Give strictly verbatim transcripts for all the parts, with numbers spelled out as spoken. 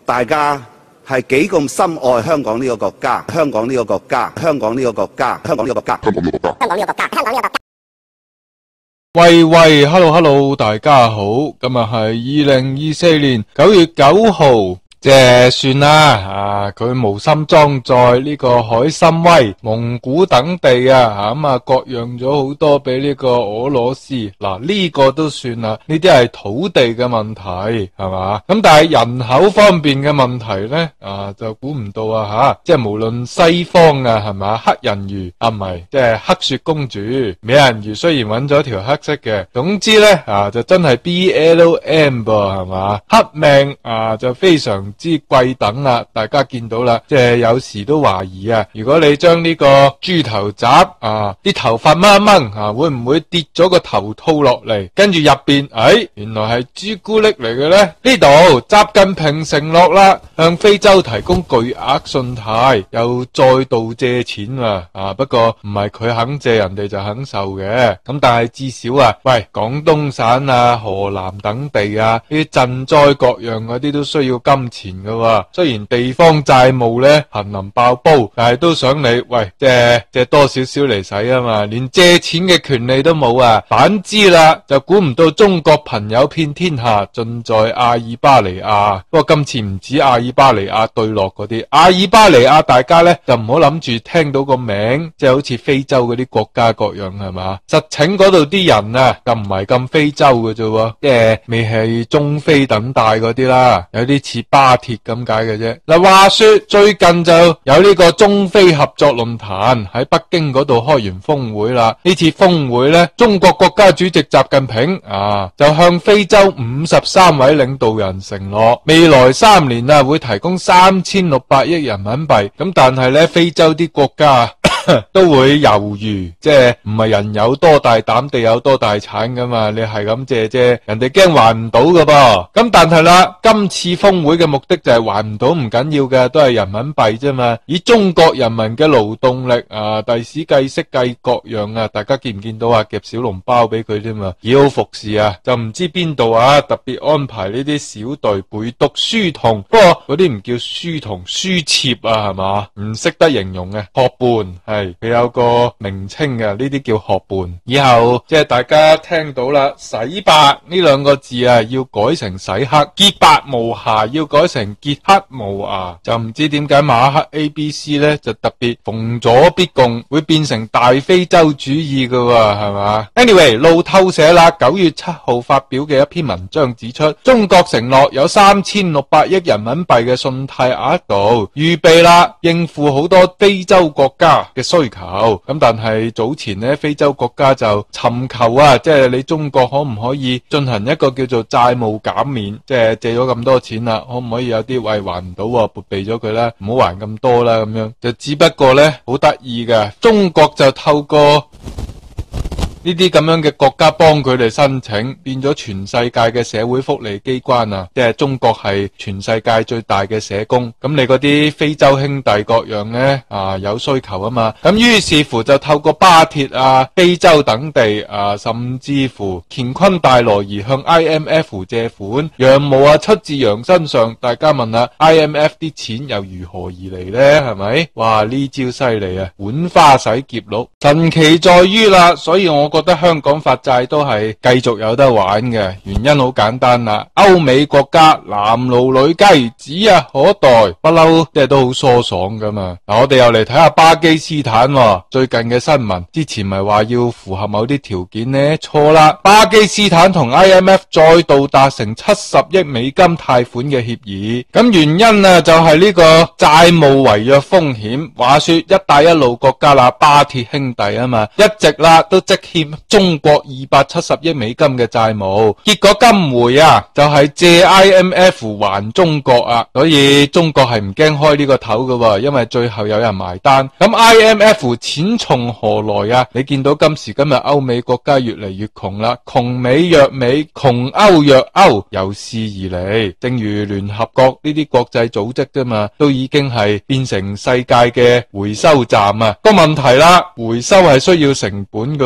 大家係幾咁深愛香港呢個國家，香港呢個國家，香港呢個國家，香港呢個國家，香港呢個國家，香港呢個國家，香港呢個國家。 喂喂 ，hello hello， 大家好，今日係二零二四年九月九號。即係算啦，啊，佢無心裝載呢個海參崴、蒙古等地啊，咁啊割讓咗好多俾呢個俄羅斯。嗱，呢個都算啦，呢啲係土地嘅問題，係嘛？咁但係人口方面嘅問題呢，啊就估唔到啊吓，即係無論西方啊，係嘛，黑人魚啊唔係，即係黑雪公主、美人魚，雖然揾咗條黑色嘅，總之呢，啊就真係 B L M 噃，係嘛？黑命啊就非常之貴等啦，大家見到啦，即係有時都懷疑啊，如果你將呢個豬頭雜啊啲頭髮掹一掹啊，會唔會跌咗個頭套落嚟？跟住入邊，哎，原來係朱古力嚟嘅呢。呢度習近平承諾啦，向非洲提供巨額信貸，又再度借錢啊！啊，不過唔係佢肯借，人哋就肯受嘅。咁但係至少啊，喂，廣東省啊、河南等地啊，呢啲賑災各樣嗰啲都需要金錢嘅。雖然地方債務咧瀕臨爆煲，但係都想你喂借借多少少嚟使啊嘛，連借錢嘅權利都冇啊！反之啦，就估唔到中國朋友遍天下，盡在阿爾巴尼亞。不過今次唔止阿爾巴尼亞對落嗰啲，阿爾巴尼亞大家咧就唔好諗住聽到個名，即係好似非洲嗰啲國家各樣係嘛？實情嗰度啲人啊，就唔係咁非洲嘅啫，即係未係中非等大嗰啲啦，有啲似巴鐵咁解嘅啫。嗱，話說最近就有呢個中非合作論壇喺北京嗰度開完峰會啦。呢次峰會呢，中國國家主席習近平啊就向非洲五十三位領導人承諾，未來三年啊會提供三千六百億人民幣。咁但係呢，非洲啲國家都會猶豫，即係唔係人有多大膽地有多大產噶嘛？你係咁借啫，人哋驚還唔到噶噃。咁但係啦，今次峰會嘅目的就係還唔到唔緊要嘅，都係人民幣啫嘛。以中國人民嘅勞動力啊，第時計息計各樣啊，大家見唔見到啊？夾小籠包俾佢添嘛，以好服侍啊，就唔知邊度啊，特別安排呢啲小隊背讀書童。不過嗰啲唔叫書童，書妾啊，係嘛？唔識得形容嘅學伴。係佢有個名稱嘅，呢啲叫學伴。以後即係大家聽到啦，洗白呢兩個字啊，要改成洗黑；潔白無瑕要改成潔黑無瑕。就唔知點解馬克 A B C 呢就特別逢左必共，會變成大非洲主義㗎喎，係嘛 ？Anyway， 路透社啦，九月七號發表嘅一篇文章指出，中國承諾有三千六百億人民幣嘅信貸額度，預備啦應付好多非洲國家嘅需求。咁但係早前呢，非洲國家就尋求啊，即係你中國可唔可以進行一個叫做債務減免，即係借咗咁多錢啦，可唔可以有啲喂還唔到啊，撥備咗佢啦，唔好還咁多啦，咁樣就只不過呢，好得意嘅，中國就透過呢啲咁樣嘅國家幫佢哋申請，變咗全世界嘅社會福利機關啊！即係中國係全世界最大嘅社工，咁你嗰啲非洲兄弟各樣呢，啊有需求啊嘛，咁於是乎就透過巴鐵啊、非洲等地啊，甚至乎乾坤大挪移向 I M F 借款，羊毛啊出自羊身上。大家問下 I M F 啲錢又如何而嚟呢？係咪？哇！呢招犀利啊，浣花洗劫鹿，神奇在於啦，所以我覺得香港發債都係繼續有得玩嘅，原因好簡單啦。歐美國家男奴女雞，指日可待，不嬲即係都好疏爽噶嘛。嗱，我哋又嚟睇下巴基斯坦喎，最近嘅新聞，之前咪話要符合某啲條件呢？錯啦，巴基斯坦同 I M F 再度達成七十億美金貸款嘅協議，咁原因啊就係呢個債務違約風險。話說一帶一路國家啦，巴鐵兄弟啊嘛，一直啦都積欠中國二百七十億美金嘅債務，結果今回啊就係、是、借 I M F 還中國啊，所以中國係唔驚開呢個頭㗎，因為最後有人埋單。咁 I M F 錢從何來啊？你見到今時今日歐美國家越嚟越窮啦，窮美弱美，窮歐弱歐，由是而嚟。正如聯合國呢啲國際組織啫嘛，都已經係變成世界嘅回收站啊。個問題啦，回收係需要成本㗎喎。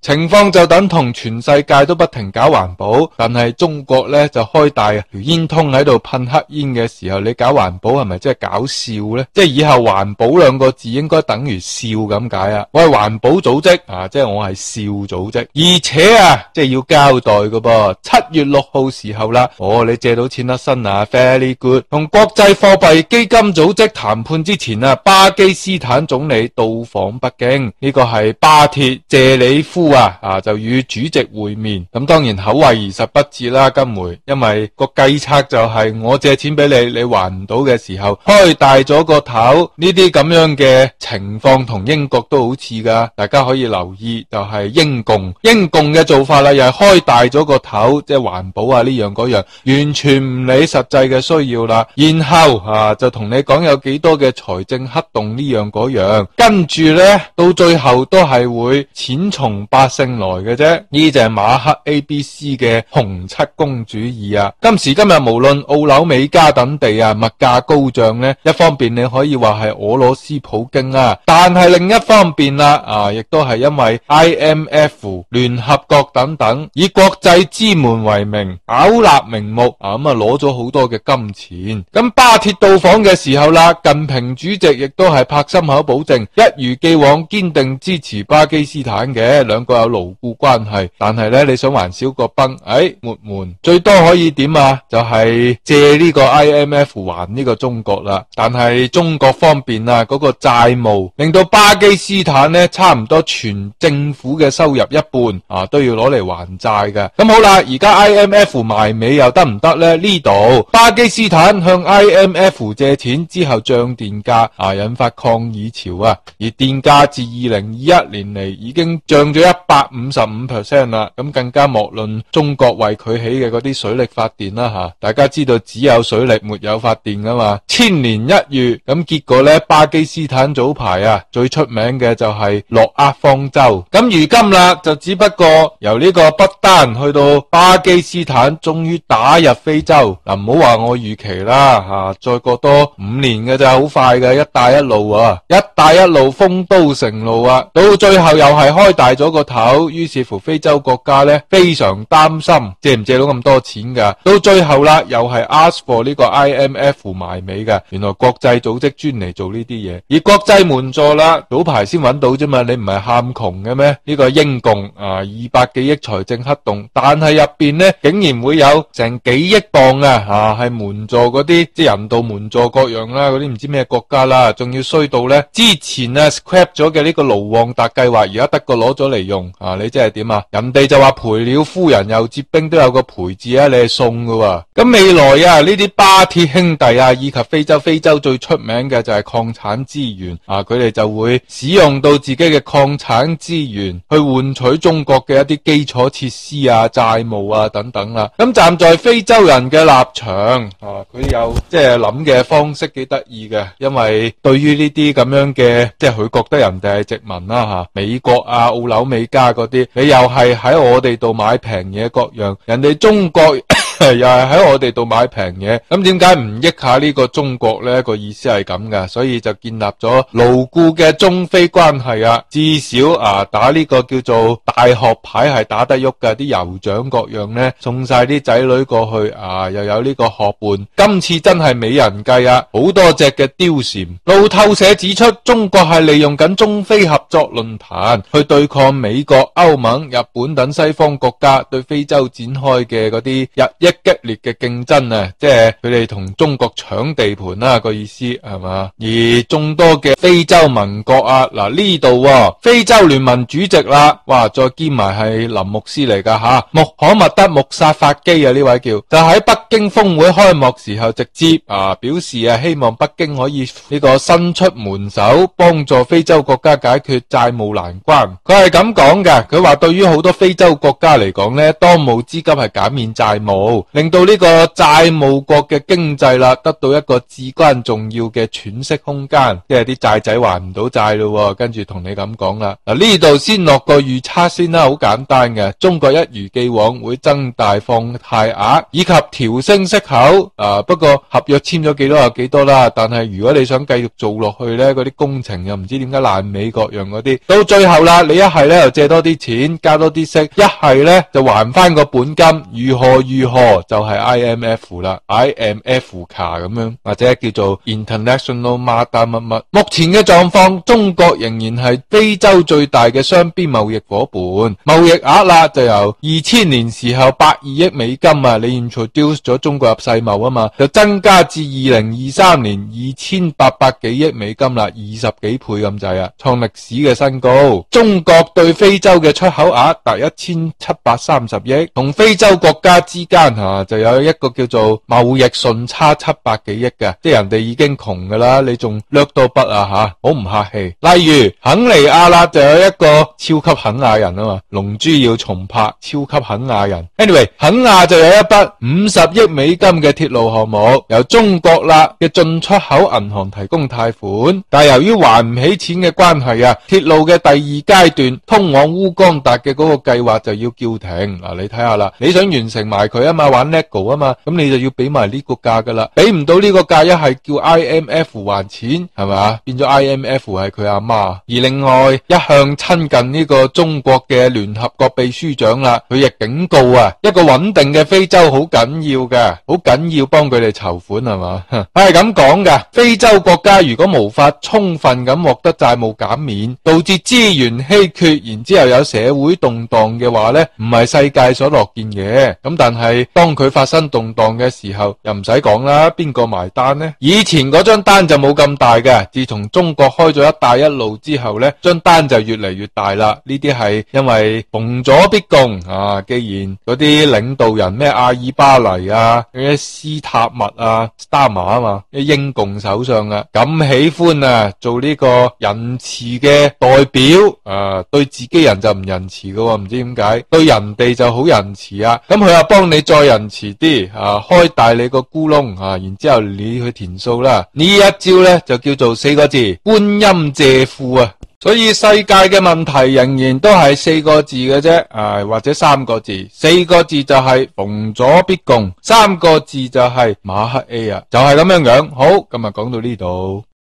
情況就等同全世界都不停搞環保，但係中國呢就開大條煙通喺度噴黑煙嘅時候，你搞環保係咪真係搞笑呢？即係以後環保兩個字應該等於笑咁解啊！我係環保組織啊，即係我係笑組織，而且啊，即係要交代㗎噃。七月六號時候啦，哦，你借到錢甩身啊 ，very good。同國際貨幣基金組織談判之前啊，巴基斯坦總理到訪北京，呢個係巴鐵謝里夫啊，啊就與主席會面。咁當然口惠而實不至啦，金梅，因為個計策就係我借錢俾你，你還唔到嘅時候，開大咗個頭。呢啲咁樣嘅情況同英國都好似噶，大家可以留意，就係英共，英共嘅做法啦，又係開大咗個頭，即係環保啊呢樣嗰樣，完全唔理實際嘅需要啦。然後啊，就同你講有幾多嘅財政黑洞呢樣嗰樣，跟住呢，到最後都係會錢從百姓來嘅啫。呢就係馬克 A B C 嘅洪七公主義啊！今時今日無論澳紐美加等地啊，物價高漲呢，一方面你可以話係俄羅斯普京啊，但係另一方面啦啊，亦都係因為 I M F、聯合國等等以國際之門為名，巧立名目啊，咁啊攞咗好多嘅金錢。咁巴鐵到訪嘅時候啦，近平主席亦都係拍心口保證，一如既往堅定支持巴基斯坦嘅，兩個有牢固關係。但係咧，你想還少個崩，誒，沒門，最多可以點啊？就係借呢個 I M F 還呢個中國啦。但係中國方面啊，嗰個債務令到巴基斯坦呢差唔多全政府嘅收入一半啊，都要攞嚟還債嘅。咁好啦，而家 I M F 埋尾又得唔得呢？呢度巴基斯坦向 I M F 借錢之後漲電價啊，引發抗議潮啊。而電價自二零二一年嚟已經漲咗一百五十五 percent 啦。咁更加莫論中國為佢起嘅嗰啲水力發電啦吓，大家知道只有水力沒有發電噶嘛。千年一遇，咁結果呢，巴基斯坦早排啊最出名嘅就係諾厄方舟。咁如今啦，就只不過由呢個不丹去到巴基斯坦，終於打入非洲。嗱，唔好話我預期啦吓，再過多五年嘅就好快嘅，一帶一路啊，一帶一路風都成路啊，到最後又係開大咗個頭，於是乎非洲國家呢非常擔心借唔借到咁多錢噶，到最後啦又係 ask for 呢個 I M F 埋尾噶，原來國際組織專嚟做呢啲嘢，而國際援助啦早排先揾到啫嘛，你唔係喊窮嘅咩？呢個英共啊二百幾億財政黑洞，但係入邊呢竟然會有成幾億磅啊啊係援助嗰啲即係人道援助各樣啦，嗰啲唔知咩國家啦，仲要衰到呢之前啊 scrap 咗嘅呢個盧旺達計劃，而家德國攞咗嚟用啊，你即係點啊？人哋就話賠了夫人又折兵，都有個賠字啊，你係送噶喎。咁未來啊呢啲巴鐵兄弟啊以及非洲非洲最出名嘅就係礦產資源啊，佢哋就會使用到自己嘅礦產資源去換取中國嘅一啲基礎設施啊、債務啊等等啦。咁站在非洲人嘅立場啊，佢有即係諗嘅方式幾得意嘅，因為對於呢啲咁樣嘅即係佢覺得人哋係殖民啦吓，美國啊、澳紐美加嗰啲，你又係喺我哋度買平嘢各樣，人哋中國又係喺我哋度買平嘢，咁點解唔益下呢個中國呢？個意思係咁噶，所以就建立咗牢固嘅中非關係啊。至少啊，打呢個叫做大學牌係打得喐噶，啲酋長各樣呢，送晒啲仔女過去啊，又有呢個學伴。今次真係美人計啊，好多隻嘅貂蟬。路透社指出，中國係利用緊中非合作論壇去對抗美國、歐盟、日本等西方國家對非洲展開嘅嗰啲日益激烈嘅競爭啊，即係佢哋同中國搶地盤啦，個意思係嘛？而眾多嘅非洲盟國啊，嗱呢度非洲聯盟主席啦，哇，再兼埋係林牧師嚟噶吓，穆罕默德穆薩法基啊，呢位叫就喺北京峰會開幕時候直接啊表示啊，希望北京可以呢個伸出援手，幫助非洲國家解決債務難關。佢係咁講嘅，佢話對於好多非洲國家嚟講呢，當務之急係減免債務。 務，令到呢個債務國嘅經濟啦得到一個至關重要嘅喘息空間，即係啲債仔還唔到債咯，跟住同你咁講啦。嗱，呢度先落個預測先啦，好簡單嘅，中國一如既往會增大放貸額以及調升息口，啊不過合約簽咗幾多就幾多啦，但係如果你想繼續做落去呢，嗰啲工程又唔知點解爛尾各樣嗰啲，到最後啦，你一係呢就借多啲錢，加多啲息，一係呢就還翻個本金，如何如何就係 I M F 啦 ，I M F 卡咁樣，或者叫做 International Mother 乜乜。目前嘅狀況，中國仍然係非洲最大嘅雙邊貿易夥伴，貿易額啦就由二千年時候百二億美金啊，你 introduce 咗中國入世貿啊嘛，就增加至二零二三年二千八百幾億美金啦，二十幾倍咁滯啊，創歷史嘅新高。中國對非洲嘅出口額達一千七百三十億，同非洲國家之間吓就有一個叫做貿易順差七百幾億嘅，即係人哋已經窮噶啦，你仲掠到筆啊吓，好唔客氣。例如肯尼亞啦就有一個超級肯亞人啊嘛，龍珠要重拍超級肯亞人。Anyway， 肯亞就有一筆五十億美金嘅鐵路項目，由中國啦嘅進出口銀行提供貸款，但係由於還唔起錢嘅關係啊，鐵路嘅第二階段通往烏干達嘅嗰個計劃就要叫停。嗱，你睇下啦，你想完成埋佢啊嘛，玩 Lego 啊嘛，咁你就要俾埋呢個價噶啦，俾唔到呢個價，一係叫 I M F 還錢，係咪？變咗 I M F 係佢阿媽。而另外一向親近呢個中國嘅聯合國秘書長啦，佢亦警告啊，一個穩定嘅非洲好緊要嘅，好緊要幫佢哋籌款係嘛？係咁講噶，非洲國家如果無法充分咁獲得債務減免，導致資源稀缺，然之後有社會動盪嘅話呢，唔係世界所樂見嘅。咁但係當佢發生動盪嘅時候，又唔使講啦，邊個埋單呢？以前嗰張單就冇咁大嘅，自從中國開咗一帶一路之後呢，張單就越嚟越大啦。呢啲係因為逢咗必共啊，既然嗰啲領導人咩阿爾巴尼啊、嗰啲斯塔默啊、Starmer 啊嘛，啲英共首相啊，咁喜歡啊做呢個仁慈嘅代表啊，對自己人就唔仁慈㗎喎，唔知點解對人哋就好仁慈啊。咁佢又幫你再仁慈啲啊，開大你個咕窿啊，然之後你去填數啦。呢一招呢就叫做四個字：觀音借庫啊。所以世界嘅問題仍然都係四個字嘅啫，啊或者三個字。四個字就係逢咗必共，三個字就係馬克 A 啊，就係咁樣樣。好，今日講到呢度。